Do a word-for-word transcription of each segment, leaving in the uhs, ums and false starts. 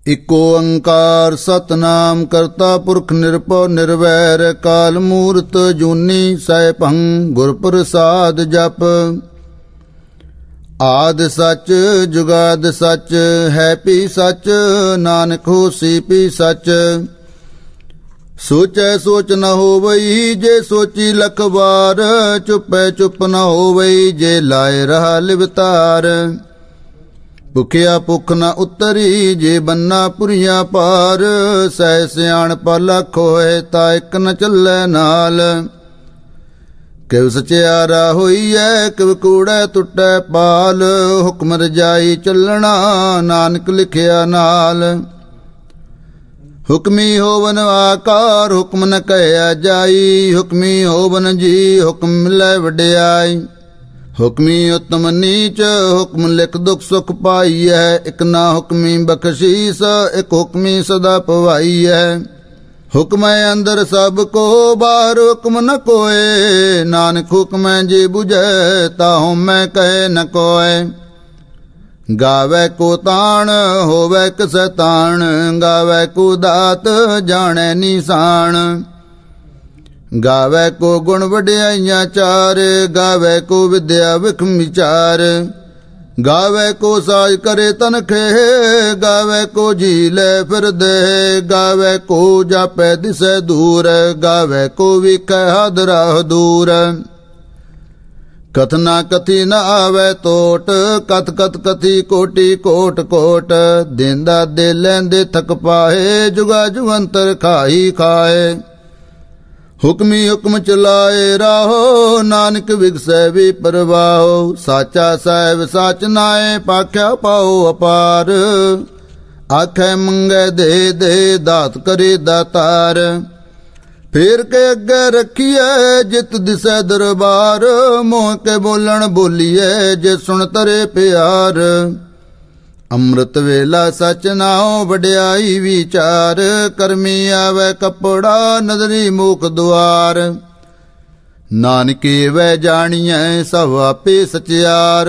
Eco ओंकार सतनाम करता पुरख निरपौ निर्वैर काल मूरत जूनी सैभंग गुर प्रसाद जप। आद सच जुगाद सच है पी सच नानक होसी पी सच। सोचै सोच न होवई जे सोची लख बार चुपै चुप न होवई जे लाए रहा लिवतार। भुखिया भुख न उतरी जे बन्ना पुरिया पार सह सियाण पाला खोए ता एक न चलै नाल। किव सचियारा होईऐ किव कूड़ै टुटै पाल हुक्म रजाई चलना नानक लिखिया नाल। हुक्मी होवन आकार हुक्म न कहया जाई हुक्मी होवन जी हुक्म मिलै वड्याई। हुक्मी उत्तम नीच हुक्म लिख दुख सुख पाई है एक ना हुक्मी बख्शीस एक हुक्मी सदा पवाई है। हुक्म अंदर सब को बाहर हुक्म न कोय नानक हुक्म जे बुझे ताहु मैं कहे न कोय। गावे को ताण होवे किसे ताण गावे को दात जाने निशान। गावे को गुण वड्याइयां चार गावे को विद्या विखम विचार। गावे को साज करे तन खेह गावे को झीले फिर दे। गावे को जापे दिसे दूर गावे को विखे हादरा दूर। कथना कथी न आवे तोट कथ कथ कथी कोटि कोट कोट। देंदा दे लेंदे थक पाए जुगा जुगंतर खाई खाए। हुक्मी हुक्म चलाए राहो नानक विगसै भी परवाहो। साचा साहिब साच नाए पाख्या पाओ अपार। आखे मंगे दे दे दात करे दातार। फेर के अगे रखिए जित दिसै दरबार। मोह के बोलन बोलिए जे सुन तरे प्यार। अमृत वेला सच नाओ वड्याई विचार। करमी आवे कपड़ा नदरी मुख द्वार। नानके वै जानिए सब आपे सचियार।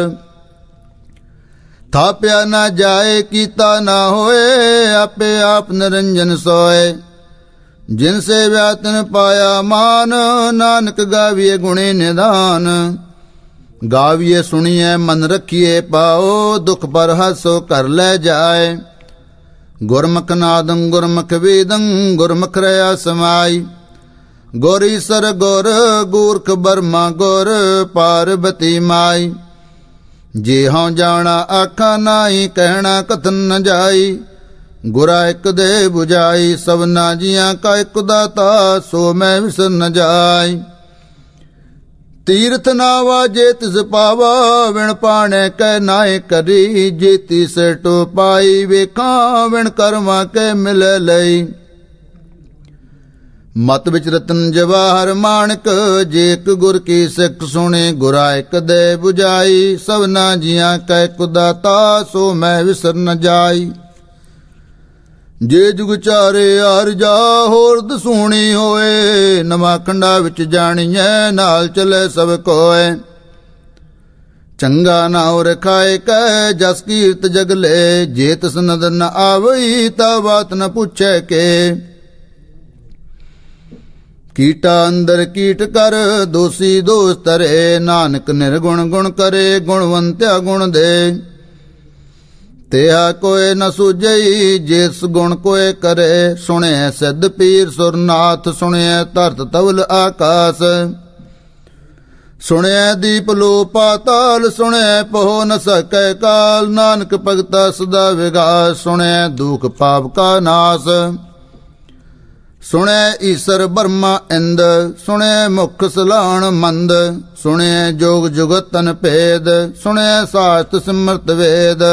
थाप्या न जाए कीता न होए आपे आप निरंजन सोए। जिनसे व्यातन पाया मान नानक गाविए गुणे निदान। गाविए सुनिए मन रखिए पाओ दुख पर हसो कर ले जाए। गुरमुख नादं गुरमुख वेदं गुरमुख रया समाई। गौरीसर गौर गूर्ख बर्मा गौर पार्वती माई। जे हाँ जाना आखा नाई कहना कथन न जाई। गुरा एक दे बुझाई सबना जिया का एक दाता सो मैं विसर न जाई। तीर्थ नावा जे तिस पावा विण पाने कै नाय करी। जेती से टो पाई वेखा विण कर्मा के मिले लई। मत विच रतन जवाहर माणक जेक गुर की सिख सुने। गुरा एक दे बुझाई सबना जिया कै कुदाता सो मैं विसर न जाई। जे जुग चारे आर जा होर दसूणी होए। नवा खंडा विच जानिए नाल चले सब कोय। चंगा नाव रखाए कह जस कीर्त जगले। जे तिस नदर न आवई ता बात न पूछे के। कीटा अंदर कीट कर दोषी दोष तरे। नानक निर्गुण गुण करे गुणवंत्या गुण दे। तेहा कोय न सूझई जिस गुण कोय करे। सुने सिद्ध पीर सुरनाथ सुने धरत तवल आकाश। सुने दीप लो पाताल सुने पहो न सकै काल। नानक भगता सदा विगास सुने दुख पाप का नाश। सुने ईसर ब्रह्मा इंद सुने मुख सलाण मंद। सुने जोग जुगत तन भेद सुने शास्त्र सिमरत वेद।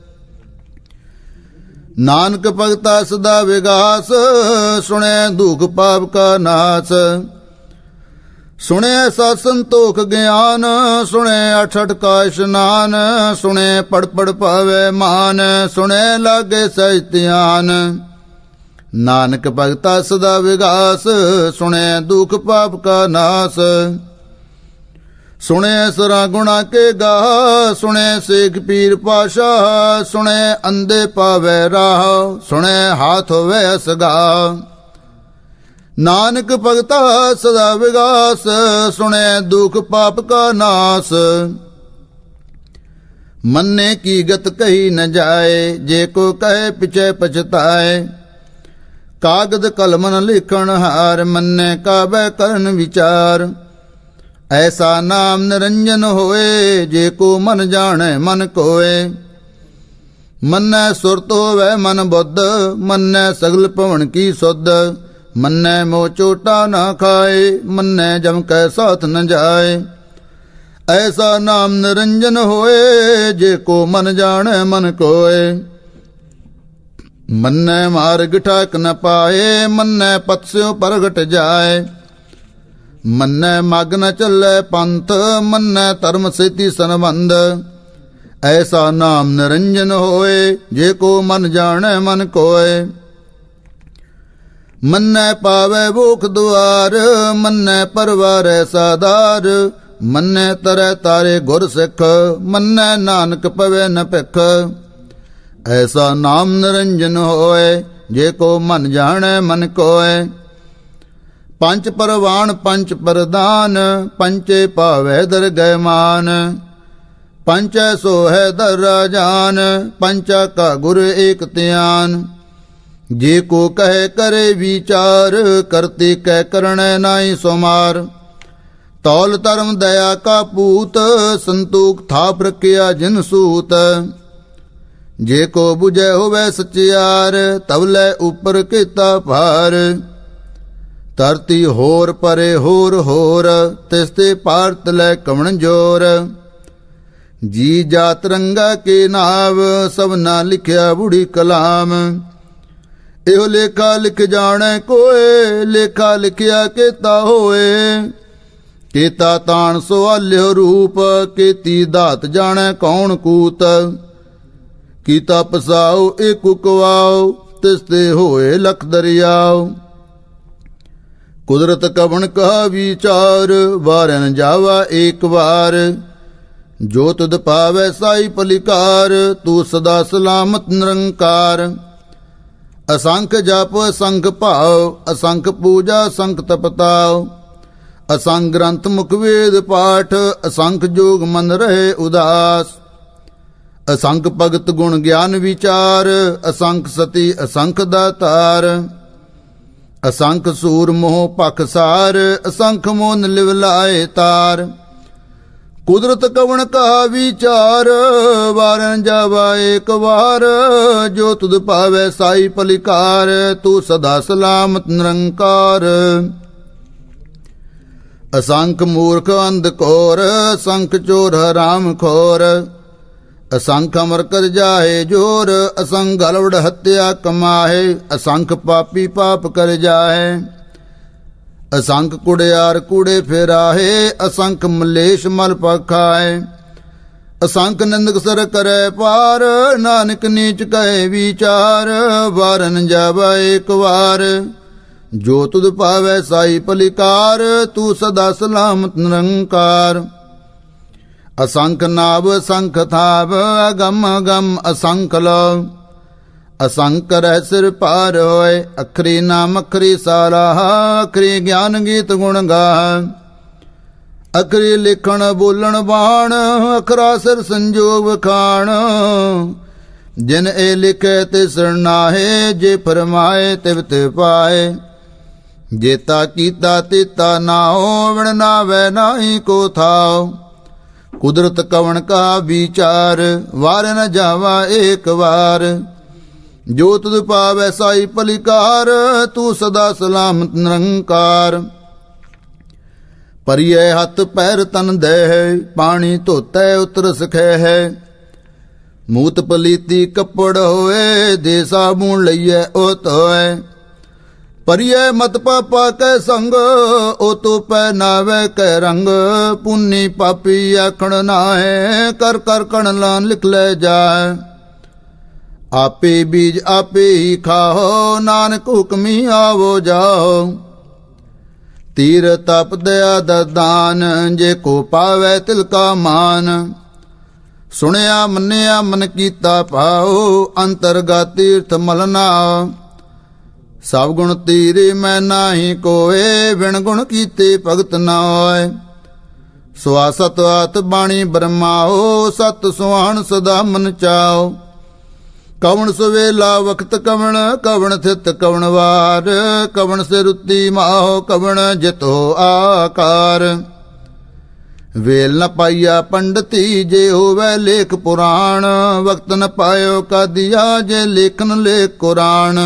नानक भगता सदा विगास सुने दुख पाप का नाश। सुने सत संतोख ज्ञान सुने अठ अठ का स्नान। सुने पढ़ पढ़ पावे मान सुने लागे सहज ध्यान। नानक भगता सदा विगास सुने दुख पाप का नाश। सुने सरा गुणा के गाह, सुने शेख पीर पाशाह, सुने अंधे पावे राह, सुने हाथ होवे असगा। नानक भगता सदा विगास, सुने दुख पाप का नाश। मन्ने की गत कही न जाए, जे को कहे पिछे पछताए। कागद कलमन लिखण हार, मन्ने काबे करन विचार। ऐसा नाम निरंजन होए, जे को मन जाने मन कोय। मन्ने सुरत होवे मन बुद्ध, मन्ने सगल पवन की सुध। मन्ने मोह चोटा न खाए, मन्ने जम कै साथ न जाए। ऐसा नाम निरंजन होए, जे को मन जाने मन कोय। मन्ने मार्ग ठाक न पाए, मन्ने पथ स्यों परगट जाए। मन्ने मग न चले पंथ, मन्ने धर्म सेती संबंध। ऐसा नाम निरंजन होए, जे को मन जाने मन कोय। मन्ने पावे भूख द्वार, मन्ने परवार सादार। मन्ने तरह तारे गुर सिख, मन्ने नानक पवे न पिख। ऐसा नाम निरंजन होए, जे को मन जाने मन कोय। पंच परवान पंच प्रदान, पंचे पावे दरगह मान। पंच सो है दर राजान, पंचा का गुर एक त्यान। जे को कहे करे विचार, करते कह करण नाई सोमार। तौल धर्म दया का पूत, संतोख थाप रखिया जिन सूत। जे को बुझे होवे सचियार, तवले ऊपर केता पार। धरती होर परे होर होर, तिसते पार तले कवण जोर। जी जात रंगा के नाव, सब ना लिखिया बूढ़ी कलाम। एहो लेखा लिख जाने कोय, लेखा लिखिया केता होए। केता तान सुआल्यो रूप, केती दात जाने कौन कूत। कीता पसाओ एक कुकवाओ, तिसते होए लख दरियाओ। कुदरत कवन कहा विचार, वारन जावा एक बार। जो तुद पावै साई पलिकार, तू सदा सलामत निरंकार। असंख जप असंख भाव, असंख पूजा असंख तपताव। असंख ग्रंथ मुख वेद पाठ, असंख जोग मन रहे उदास। असंख भगत गुण ज्ञान विचार, असंख सती असंख दातार। असंख सूर मोह पखसार, असंख मोन लिवलाए तार। कुदरत कवन कहा विचार, वारन जावा एक बार। जो तुद पावे साई पलिकार, तू सदा सलामत निरंकार। असंख मूर्ख अंधकोर, असंख चोर हराम खोर। असंख अमर कर जाए जोर, असंख गलवड़ हत्या कमाहे। असंख पापी पाप कर जाए, असंख कुड़ियार कूड़े फेराहे। असंख मलेश मल पखाए। असंख निंदक सर करे पार, नानक नीच कहे विचार। वारन जावा एक बार, जो तुद पावे साई पलिकार। तू सदा सलामत निरंकार। असंख नाभ असंख थाव, अगम अगम असंख लव। असंख रह सिर पार होए, अखरी नाम अखरी सारा। अखरी ज्ञान गीत गुण गाह। अखरी लिखण बोलण बाण, अखरा सिर संजोग खाण। जिन ए लिखे ते सरनाहे, जे फरमाए तिव ते पाए। जेता कीता तेता नाहो, विण नावे नाही को थाओ। कुदरत कवन का विचार, वार न जावा एक बार। जो तुद पावै साई पलिकार, तू सदा सलामत निरंकार। परिये हथ पैर तन देह, पानी धोते उतर सखे है। मूत पलीती कपड़ होए, दे साबुन लइए ओ धोए। परिये मत पापा कै संग, ओ तो पहनावे कै रंग। पुन्नी पापी आखण नाहे, कर कर कण लान लिख ले जाए। आपे बीज आपे ही खाओ, नानक हुक्मी आवो जाओ। तीर तप दया दान, जे को पावै तिल का मान। सुनिया मन्निया मन कीता पाओ, अंतरगा तीर्थ मल नाओ। सब गुण तीरे मैं नाही कोय, बिन गुण कीते भगत न होय। सुआ सतवात बाणी ब्रह्माओ, सत सुहान सदा मन चाओ। कवण सुवेला वक्त कवण, कवण थित कवण वार। कवण से रुति माहो, कवण जितो आकार। वेल न पाइया पंडिती, जे होवै लेख पुराण। वक्त न पायो का दिया, जे लेखन लेख कुरान।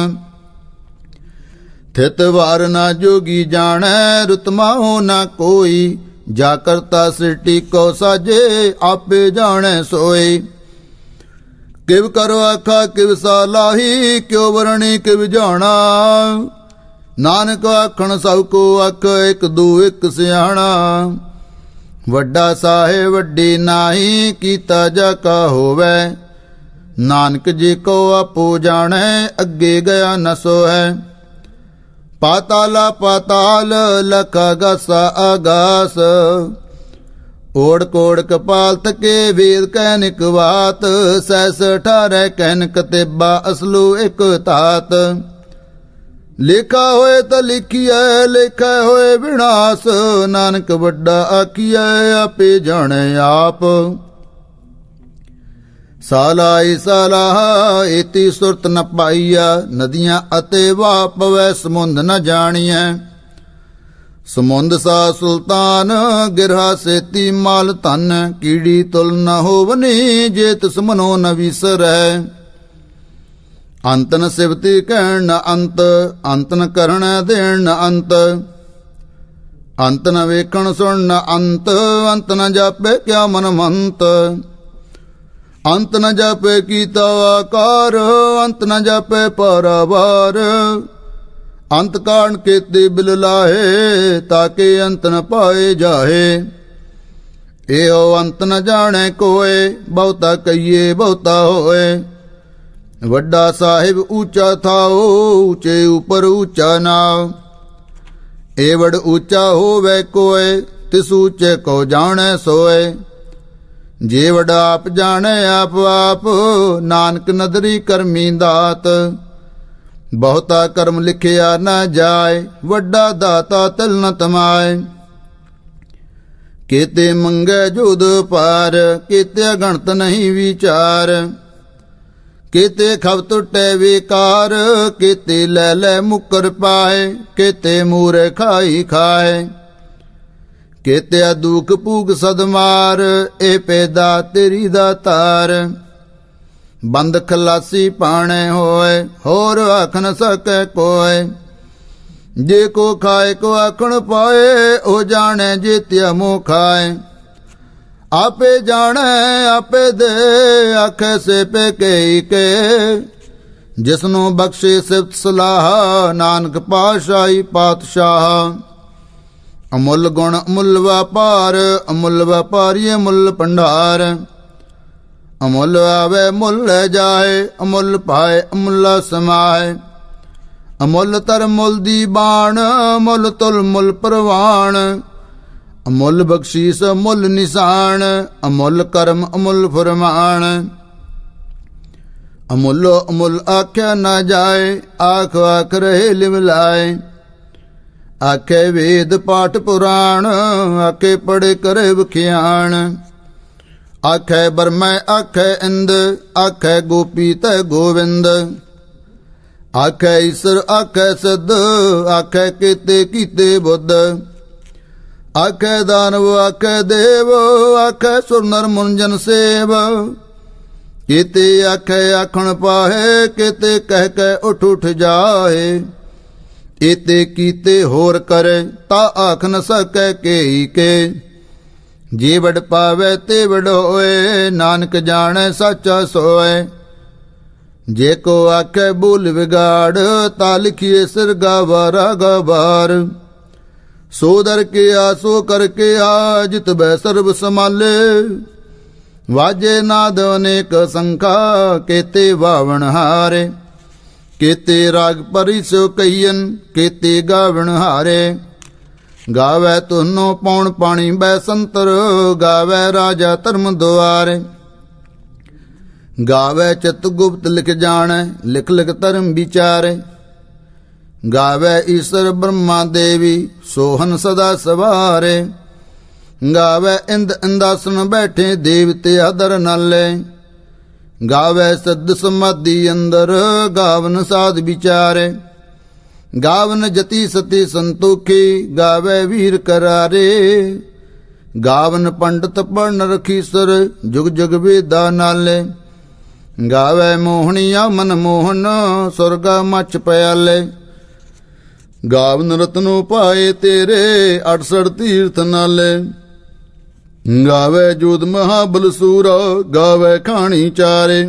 थित वार ना जोगी जानै, रुतमा हो ना कोई। जा करता सृष्टि को साजे, आपे जाने सोई। किव करो आखा किव सालाही, क्यों वरणी किव जाना। नानक आखण सब को आख, एक दू एक सियाणा। वड्डा साहे वड्डी नाही, कीता जा का होवै। नानक जी को आपो जाने, अगे गया न सोहै। पाताला पाताल, लखा गासा आगास। ओढ़ कोड़ कपाल तके, वेद कैनिक वात। सैस अठारह कैनिक तेबा, असलू एक तात। लिखा होए त लिखिए, लिखा होए विनाश। नानक वड्डा आखिए, आपे जाने आप। सालाई सालाहा, एती सुरत न पाइया। नदियां अते वाह पवै, समुंद न जानिए। समुंद सा सुल्तान, गिरहा सेती माल धन। कीड़ी तुल न होवनी, जे तिस मनो न विसरै। अंत न सिवती कहण न अंत, अंत न करण देण न अंत। अंत न वेखण सुन न अंत, अंत न जापे क्या मन मंत। अंत न जापे कीता आकार, अंत न जापे पारावार। अंत कारण केते बिल लाहे, ताके अंत न पाए जाहे। एहो अंत न जाने कोय, बहुता कहिए बहुता होए। वड्डा साहिब ऊंचा थाओ, ऊंचे ऊपर ऊंचा नाव। एवड़ ऊंचा होवे कोय, तिस ऊंचे को जाने सोए। जे वड्डा आप जाने आप आप, नानक नदरी करमी दात। बहुता कर्म लिखिया न जाय, वड्डा दाता तिल न तमाय। केते मंगे जुद पार, केते गणत नहीं विचार। केते खब टुटे विकार, केते ले ले मुकर पाए। केते मूरे खाई खाए, केते दुख पूग सदमार। ए पैदा तेरी दातार, बंद खलासी पाने होए। होर आख न सके कोय, जे को खाए को आखण पाए। ओ जाने जेत्या मुँह खाए। आपे जाने आपे दे, आखे से पे के के। जिसनु बख्शे सिफ्त सलाह, नानक पाशाही पातशाह। अमुल गुण अमुल व्यापार, अमुल व्यापारी अमुल भंडार। अमुल आवे मुल जाए, अमुल पाए अमुल समाए। अमुल तर मुल दी बाण, मुल तुल मुल परवान। अमुल बख्शीस अमुल निशान, अमुल कर्म अमुल फरमान। अमुलो अमुल आख्या न जाए, आख आख रहे लिवलाए। आखे वेद पाठ पुराण, आखे पढ़े करे बख्याण। आखे बरमै आखे इंद, आखे गोपी तै गोविंद। आखे ईश्वर आखे सिद्ध, आखे केते कीते बुद्ध। आखे दानव आखे देव, आखे सुर नर मुंजन सेव। केते आखे आखण पाहे, केते कह के उठ उठ जाए। एते कीते होर करे, ता आख न सके केई के। जे वड पावे ते वड होए, नानक जाने साचा सोए। जे को आखे बोल विगाड़, ता लिखिए सिर गावारा गवार। सो दर के आसो करके आ, जित बै सर्व समाले। वाजे नाद अनेक संखा, केते वावण हारे। केते राग परिसो कहियन, केते गावण हारे। ਗਾਵੇ ਤੁਨੋ ਪੌਣ ਪਾਣੀ ਬੈ ਸੰਤਰ, ਗਾਵੇ ਰਾਜਾ ਧਰਮ ਦੁਆਰੇ। ਗਾਵੇ ਚਿਤ ਗੁਪਤ ਲਿਖ ਜਾਣੈ, ਲਿਖ ਲਿਖ ਧਰਮ ਵਿਚਾਰੇ। ਗਾਵੇ ਈਸ਼ਰ ਬ੍ਰਹਮਾ ਦੇਵੀ, ਸੋਹਨ ਸਦਾ ਸਵਾਰੇ। ਗਾਵੇ ਇੰਦ ਇੰਦਾਸਨ ਬੈਠੇ, ਦੇਵਤੇ ਆਦਰ ਨਾਲੇ। ਗਾਵੇ ਸਦ ਸਮਾਧੀ ਅੰਦਰ, ਗਾਵਨ ਸਾਧ ਵਿਚਾਰੇ। ਗਾਵਨ ਜਤੀ ਸਤੀ ਸੰਤੋਖੀ, ਗਾਵੇ ਵੀਰ ਕਰਾਰੇ। ਗਾਵਨ ਪੰਡਤ ਪੜਨ ਰਖੀਸਰ, ਜੁਗ ਜੁਗ ਵੇਦਾ ਨਾਲੇ। ਗਾਵੇ ਮੋਹਣੀਆ ਮਨ ਮੋਹਨ, ਸੁਰਗਾ ਮੱਛ ਪਿਆਲੇ। ਗਾਵਨ ਰਤਨੋ ਪਾਏ ਤੇਰੇ, ਅਠਸਠ ਤੀਰਥ ਨਾਲੇ। ਗਾਵੇ ਜੋਧ ਮਹਾਬਲ ਸੂਰਾ, ਗਾਵੇ ਖਾਣੀ ਚਾਰੇ।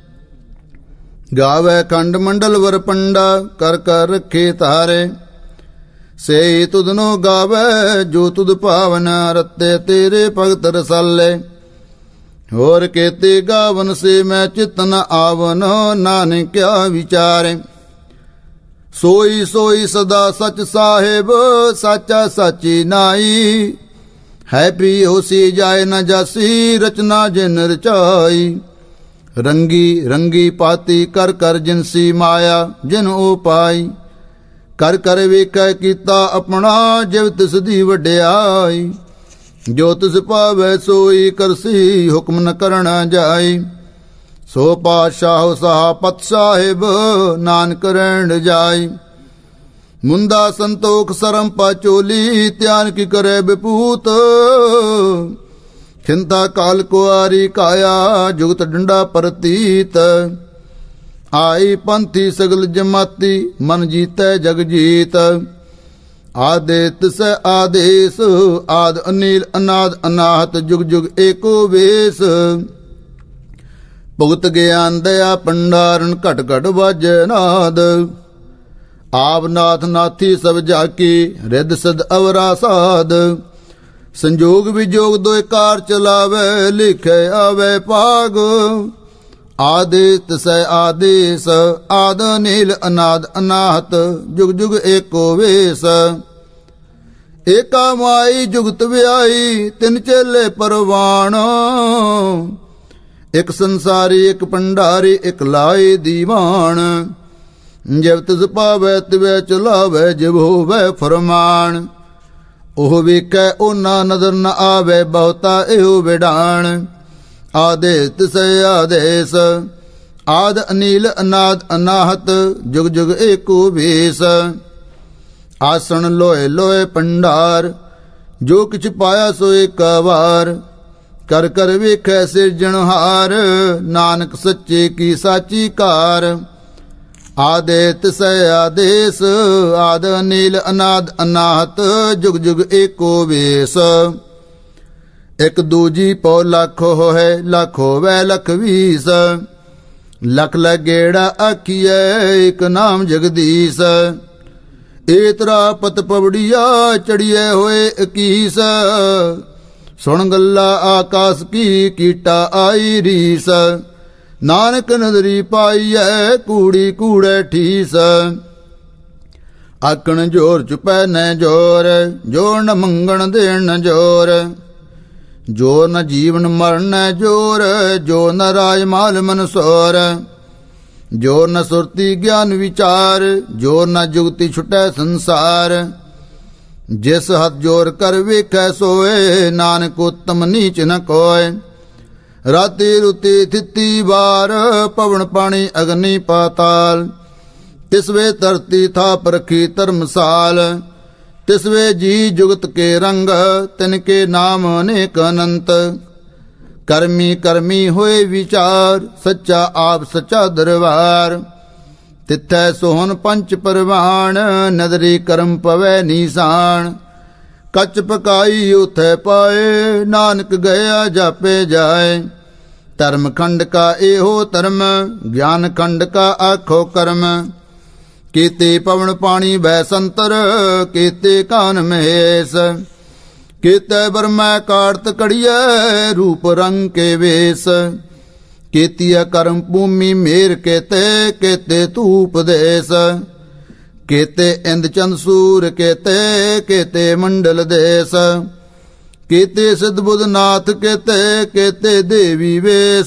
ਗਾਵੇ ਖੰਡ ਮੰਡਲ ਵਰ ਪੰਡਾ, ਕਰ ਕਰ ਰੱਖੇ ਤਾਰੇ। ਸੇ ਤੁਧਨੋ ਗਾਵੇ, ਜੋ ਤੁਧ ਭਾਵਨ, ਰਤੇ ਤੇਰੇ ਭਗਤ ਰਸਾਲੇ। ਹੋਰ ਕੇਤੇ ਗਾਵਨ ਸੇ ਮੈਂ ਚਿਤ ਨ ਆਵਨ, ਨਾਨਕ ਕਿਆ ਵਿਚਾਰੇ। ਸੋਈ ਸੋਈ ਸਦਾ ਸਚ ਸਾਹਿਬ, ਸਾਚਾ ਸਾਚੀ ਨਾਈ। ਹੈ ਪ੍ਰਿਯ ਸੀ ਜਾਏ ਨ ਜਾਸੀ, ਰਚਨਾ ਜਿਨ ਰਚਾਈ। ਰੰਗੀ ਰੰਗੀ ਪਾਤੀ, ਕਰ ਕਰ ਜਿਨਸੀ ਮਾਇਆ, ਜਿਨ ਉਪਾਈ। ਕਰ ਕਰ ਵੇਖੈ ਕੀਤਾ ਆਪਣਾ, ਜਿਵ ਤਿਸ ਦੀ ਵਡਿਆਈ। ਜੋ ਤਿਸ ਭਾਵੈ ਸੋਈ ਕਰਸੀ, ਹੁਕਮ ਨ ਕਰਣਾ ਜਾਈ। ਸੋ ਪਾਤਸ਼ਾਹ ਸਹਾ ਪਤ ਸਾਹਿਬ, ਨਾਨਕ ਰਹਿਣ ਜਾਈ। ਮੁੰਦਾ ਸੰਤੋਖ ਸਰਮ ਪਾਚੋਲੀ, ਧਿਆਨ ਕੀ ਕਰੇ ਬਿਪੂਤ। ਖਿੰਤਾ ਕਾਲ ਕੁਆਰੀ ਕਾਇਆ, ਜੁਗਤ ਡੰਡਾ ਪ੍ਰਤੀਤ। ਆਈ ਪੰਥੀ ਸਗਲ ਜਮਾਤੀ, ਮਨ ਜੀਤੈ ਜਗ ਜੀਤ। ਆਦੇ ਤਿਸ ਆਦੇਸ, ਆਦ ਅਨੀਲ ਅਨਾਦ ਅਨਾਹਤ, ਜੁਗ ਜੁਗ ਏਕੋ ਵੇਸ। ਭੁਗਤ ਗਿਆਨ ਦਇਆ ਭੰਡਾਰਨ, ਘਟ ਘਟ ਵਾਜੈ ਨਾਦ। ਆਪ ਨਾਥ ਨਾਥੀ ਸਭ ਜਾਕੀ, ਰਿੱਧ ਸਿਧ ਅਵਰਾ ਸਾਧ। ਸੰਜੋਗ ਵਿਜੋਗ ਦੋਇ ਕਾਰ ਚਲਾਵੇ, ਲਿਖੇ ਆਵੇ ਭਾਗ। ਆਦੇਸ ਤਿਸੈ ਆਦੇਸ, ਆਦ ਨੀਲ ਅਨਾਦ ਅਨਾਹਤ, ਜੁਗ ਜੁਗ ਏਕੋ ਵੇਸ। ਏਕਾ ਮਾਈ ਜੁਗਤ ਵਿਆਈ, ਤਿੰਨ ਚੇਲੇ ਪਰਵਾਣ। ਇਕ ਸੰਸਾਰੀ ਇਕ ਭੰਡਾਰੀ, ਇਕ ਲਾਏ ਦੀਵਾਨ। ਜਿਵ ਤਿਸ ਭਾਵੈ ਤਿਵੈ ਚਲਾਵੇ, ਜਿਵ ਹੋਵੈ ਫਰਮਾਨ। ਉਹ ਵੇਖੈ ਉਹਨਾਂ ਨਜ਼ਰ ਨ ਆਵੇ, ਬਹੁਤਾ ਇਹੋ ਵਿਡਾਣ। ਆਦੇਸ ਤਿਸੈ ਆਦੇਸ, ਆਦ ਅਨੀਲ ਅਨਾਦ ਅਨਾਹਤ, ਜੁਗ ਜੁਗ ਏਕੋ ਵੇਸ। ਆਸਣ ਲੋਏ ਲੋਏ ਭੰਡਾਰ, ਜੋ ਕਿਛ ਪਾਇਆ ਸੋ ਏਕਾ ਵਾਰ। ਕਰ ਕਰ ਵੇਖੈ ਸਿਰਜਣਹਾਰ, ਨਾਨਕ ਸੱਚੇ ਕੀ ਸਾਚੀ ਕਾਰ। ਆਦੇਸ ਤਿਸੈ ਆਦੇਸ, ਆਦ ਅਨੀਲ ਅਨਾਦ ਅਨਾਹਤ, ਜੁਗ ਜੁਗ ਏਕੋ ਵੇਸ। ਇਕ ਦੂਜੀ ਪਉ ਲੱਖ ਹੋਏ, ਲੱਖ ਹੋਵੇ ਲੱਖ ਵੀਸ। ਲਖ ਲਗੇੜਾ ਆਖੀਐ, ਇਕ ਨਾਮ ਜਗਦੀਸ਼। ਏਤਰਾ ਪਤ ਪਵੜੀਆ, ਚੜੀਏ ਹੋਏ ਇਕੀਸ। ਸੁਣ ਗੱਲਾ ਆਕਾਸ ਕੀ, ਕੀਟਾ ਆਈ ਰੀਸ। ਨਾਨਕ ਨਦਰੀ ਪਾਈਐ, ਕੂੜੀ ਕੂੜੇ ਠੀਸ। ਆਕਣ ਜੋਰ ਚੁਪੈ ਨੈ ਜੋਰ, ਜੋਰ ਨ ਮੰਗਣ ਦੇਣ ਨ ਜੋਰ। ਜੋਰ ਨ ਜੀਵਨ ਮਰਨ ਨੈ ਜੋਰ, ਜੋਰ ਨ ਰਾਜ ਮਾਲ ਮਨਸੋਰ। ਜੋਰ ਨ ਸੁਰਤੀ ਗਿਆਨ ਵਿਚਾਰ, ਜੋਰ ਨ ਜੁਗਤੀ ਛੁਟੈ ਸੰਸਾਰ। ਜਿਸ ਹੱਥ ਜੋਰ ਕਰ ਵੇਖੈ ਸੋਏ, ਨਾਨਕ ਉਤਮ ਨੀਚ ਨ ਕੋਇ। ਰਾਤੀ ਰੁਤੀ ਥਿਤੀ ਵਾਰ, ਪਵਨ ਪਾਣੀ ਅਗਨੀ ਪਾਤਾਲ। ਤਿਸਵੇ ਧਰਤੀ ਥਾਪ ਰਖੀ ਧਰਮਸਾਲ। ਤਿਸਵੇ ਜੀ ਜੁਗਤ ਕੇ ਰੰਗ, ਤਿਨਕੇ ਨਾਮ ਅਨੇਕ ਅਨੰਤ। ਕਰਮੀ ਕਰਮੀ ਹੋਏ ਵਿਚਾਰ, ਸੱਚਾ ਆਪ ਸੱਚਾ ਦਰਬਾਰ। ਤਿੱਥੈ ਸੋਹਨ ਪੰਚ ਪਰਵਾਣ, ਨਦਰੀ ਕਰਮ ਪਵੈ ਨੀਸਾਨ। ਕੱਚ ਪਕਾਈ ਉਥੈ ਪਾਏ, ਨਾਨਕ ਗਿਆ ਜਾਪੇ ਜਾਏ। ਧਰਮ ਖੰਡ ਕਾ ਇਹੋ ਧਰਮ, ਗਿਆਨ ਖੰਡ ਕਾ ਆਖੋ ਕਰਮ। ਕੀਤੇ ਪਵਨ ਪਾਣੀ ਬੈ ਸੰਤਰ, ਕੀਤੇ ਕਾਨ ਮਹੇਸ਼। ਕੀਤੇ ਬਰਮੈ ਕਾਰਤ ਕੜੀਐ, ਰੂਪ ਰੰਗ ਕੇ ਵੇਸ। ਕੀਤੀਆ ਕਰਮ ਭੂਮੀ ਮੇਰ ਕੇਤੇ, ਕੇਤੇ ਤੂਪ ਦੇਸ। केते इंद चंद सूर केते केते मंडल देश केते सिद्ध बुध नाथ केते केते देवी वेश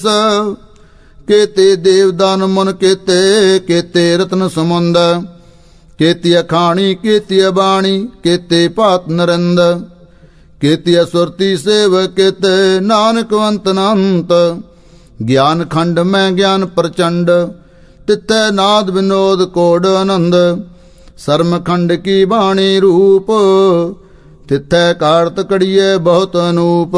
केते देवदान मन केते केते रत्न समुंद केती अखाणी केती बाणी केते पात नरंद केती सुरती सेव केते नानक वंत अनंत ज्ञान खंड में ज्ञान प्रचंड तित्थै नाद विनोद कोड आनंद शर्म खंड की बाणी रूप तित्थै कार्त कड़िए बहुत अनूप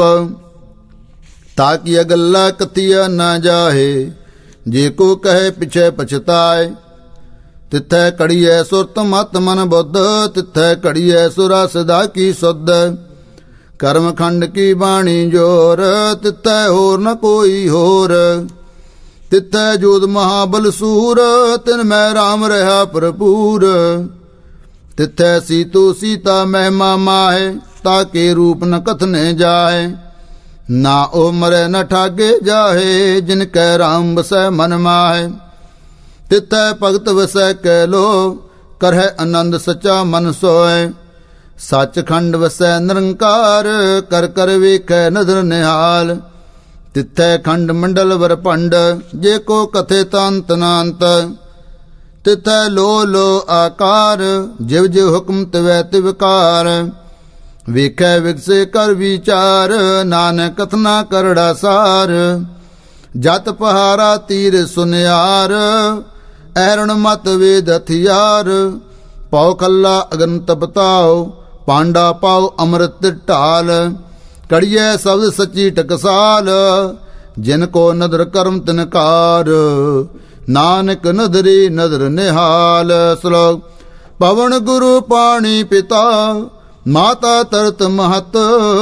ताकि अगल्ला कथिया न जाहे जे को कहे पिछे पछताए तित्थै कड़िए सुरत मत मन बुद्ध तित्थै कड़िए सुरा सदा की शुद्ध कर्म खंड की बाणी जोर तित्थै होर न कोई होर तित्थै जोध महाबल सूर तिन मैं राम रहा भरपूर तित्थै सीतो सीता महिमा माहे ताके रूप न कथने जाए ना ओ मरे न ठागे जाहे जिनकै राम बसै मन माहे तित्थै भगत वसै कै लो करह आनंद सचा मन सोए सच खंड वसै निरंकार कर कर वेखै नदर निहाल तित्थै खंड मंडल वर पंड जे को कथे तंत नांत तित्थै लो लो आकार जिव जिव हुक्म तिवै तिवकार वेखै विगसे कर विचार नानक कथना करड़ा सार जत पहारा तीर सुनियार ऐरण मत वेद हथियार पौ खल्ला अगन तपताओ पांडा पाओ अमृत ढाल कड़िए शब्द सची टकसाल जिनको नदर कर्म तिनकार नानक नदरी नदर निहाल। श्लोक पवन गुरु पाणी पिता माता तरत महत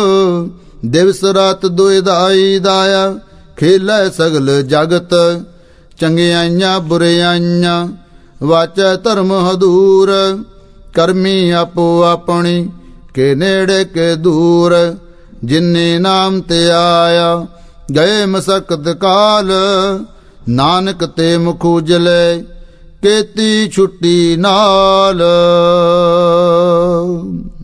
दिवस रात दुइदाई दाया खेल सगल जगत चंगियाइया बुरियाइया वाचै धर्म हदूर करमी आपो अपनी के नेड़े के दूर जिन्ने नाम ते आया गए मसकत काल नानक ते मुख उजले केती छुट्टी नाल।